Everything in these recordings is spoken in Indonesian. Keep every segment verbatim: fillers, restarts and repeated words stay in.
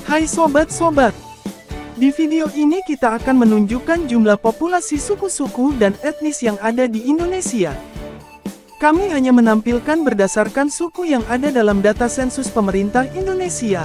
Hai sobat-sobat, di video ini kita akan menunjukkan jumlah populasi suku-suku dan etnis yang ada di Indonesia. Kami hanya menampilkan berdasarkan suku yang ada dalam data sensus pemerintah Indonesia.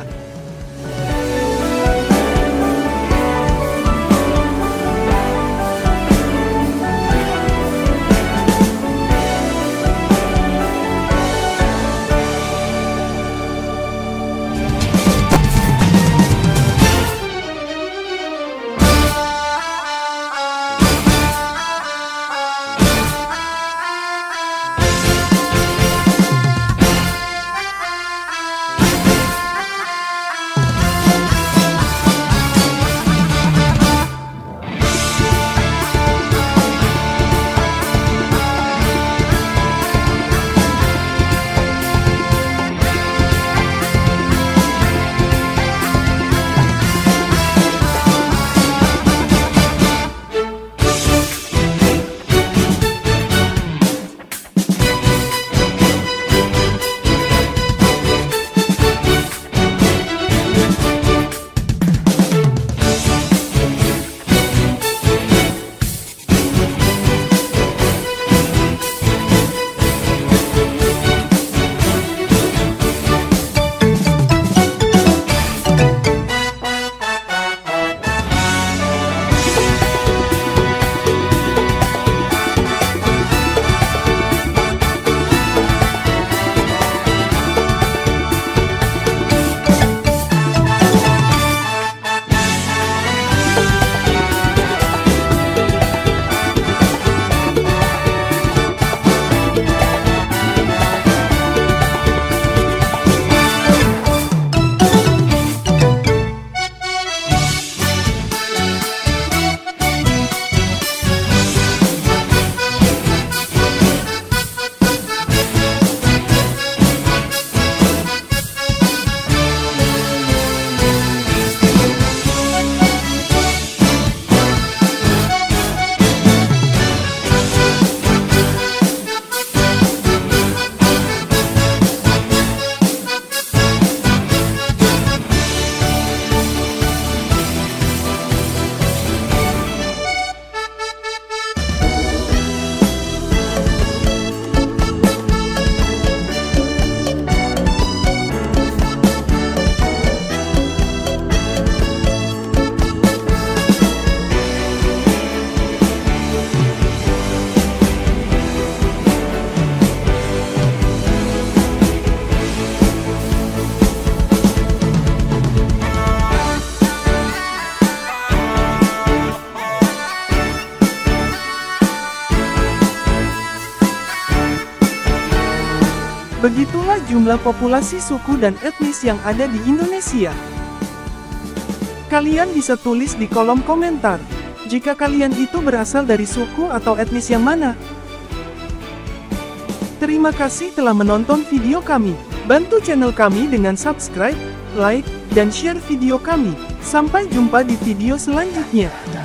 Begitulah jumlah populasi suku dan etnis yang ada di Indonesia. Kalian bisa tulis di kolom komentar, jika kalian itu berasal dari suku atau etnis yang mana. Terima kasih telah menonton video kami. Bantu channel kami dengan subscribe, like, dan share video kami. Sampai jumpa di video selanjutnya.